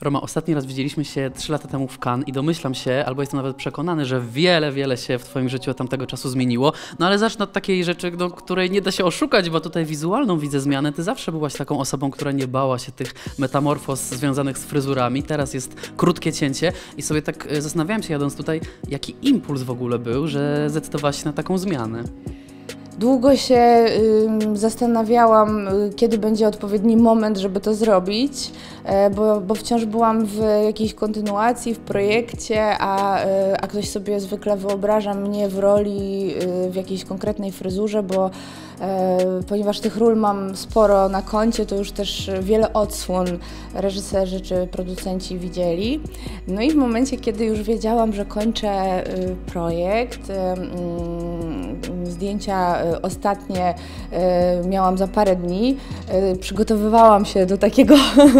Roma, ostatni raz widzieliśmy się 3 lata temu w Cannes i domyślam się, albo jestem nawet przekonany, że wiele się w twoim życiu od tamtego czasu zmieniło. No ale zacznę od takiej rzeczy, do której nie da się oszukać, bo tutaj wizualną widzę zmianę. Ty zawsze byłaś taką osobą, która nie bała się tych metamorfoz związanych z fryzurami. Teraz jest krótkie cięcie i sobie tak zastanawiałem się jadąc tutaj, jaki impuls w ogóle był, że zdecydowałaś się na taką zmianę. Długo się zastanawiałam, kiedy będzie odpowiedni moment, żeby to zrobić, bo wciąż byłam w jakiejś kontynuacji, w projekcie, a ktoś sobie zwykle wyobraża mnie w roli w jakiejś konkretnej fryzurze, ponieważ tych ról mam sporo na koncie, to już też wiele odsłon reżyserzy czy producenci widzieli. No i w momencie, kiedy już wiedziałam, że kończę projekt, zdjęcia ostatnie miałam za parę dni, przygotowywałam się do takiego,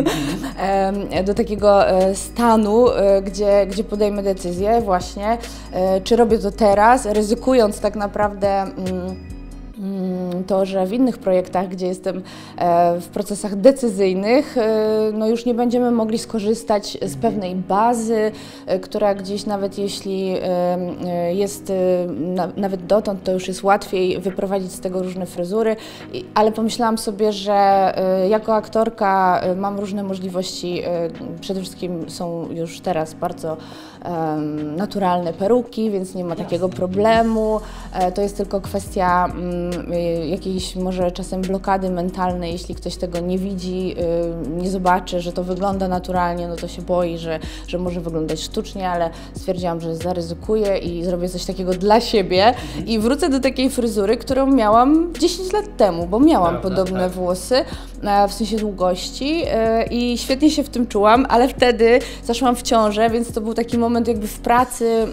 stanu, gdzie podejmę decyzję właśnie, czy robię to teraz, ryzykując tak naprawdę to, że w innych projektach, gdzie jestem w procesach decyzyjnych, no już nie będziemy mogli skorzystać z pewnej bazy, która gdzieś nawet jeśli jest nawet dotąd, to już jest łatwiej wyprowadzić z tego różne fryzury, ale pomyślałam sobie, że jako aktorka mam różne możliwości, przede wszystkim są już teraz bardzo naturalne peruki, więc nie ma takiego problemu, to jest tylko kwestia jakiejś może czasem blokady mentalnej, jeśli ktoś tego nie widzi, nie zobaczy, że to wygląda naturalnie, no to się boi, że może wyglądać sztucznie, ale stwierdziłam, że zaryzykuję i zrobię coś takiego dla siebie i wrócę do takiej fryzury, którą miałam 10 lat temu, bo miałam podobne włosy, w sensie długości i świetnie się w tym czułam, ale wtedy zaszłam w ciążę, więc to był taki moment jakby w pracy,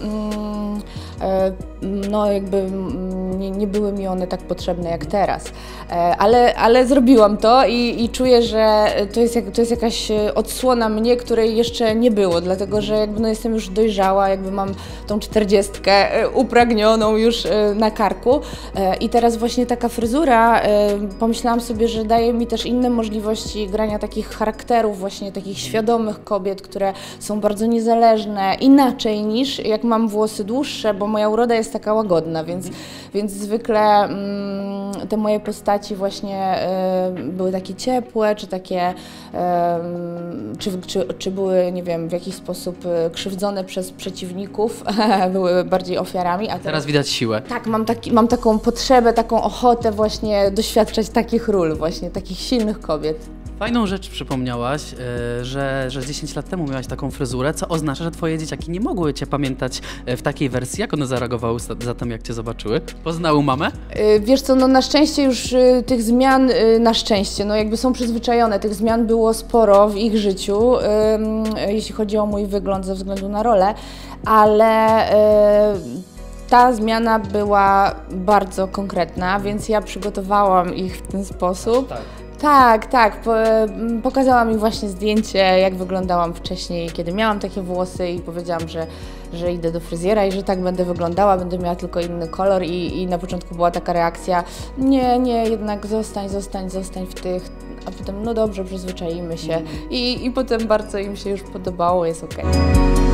no jakby nie były mi one tak potrzebne jak teraz, ale zrobiłam to i czuję, że to jest jakaś odsłona mnie, której jeszcze nie było, dlatego że jakby no jestem już dojrzała, jakby mam tą 40 upragnioną już na karku i teraz właśnie taka fryzura, pomyślałam sobie, że daje mi też inne możliwości grania takich charakterów, właśnie takich świadomych kobiet, które są bardzo niezależne, inaczej niż jak mam włosy dłuższe, bo moja uroda jest taka łagodna, więc zwykle te moje postaci właśnie były takie ciepłe, czy takie, czy były, nie wiem, w jakiś sposób krzywdzone przez przeciwników, były bardziej ofiarami. A teraz widać siłę. Tak, mam taką potrzebę, taką ochotę właśnie doświadczać takich ról, właśnie takich silnych kobiet. Fajną rzecz przypomniałaś, że 10 lat temu miałaś taką fryzurę, co oznacza, że twoje dzieciaki nie mogły cię pamiętać w takiej wersji. Jak one zareagowały zatem, jak cię zobaczyły? Poznały mamę? Wiesz co, no na szczęście już tych zmian, no jakby są przyzwyczajone, tych zmian było sporo w ich życiu, jeśli chodzi o mój wygląd ze względu na rolę, ale ta zmiana była bardzo konkretna, więc ja przygotowałam ich w ten sposób. Tak. Pokazałam im właśnie zdjęcie, jak wyglądam wcześniej, kiedy miałam takie włosy i powiedziałam, że idę do fryzjera i że tak będę wyglądała, będę miała tylko inny kolor i na początku była taka reakcja, nie, jednak zostań w tych, a potem no dobrze, przyzwyczaimy się i potem bardzo im się już podobało, jest okej.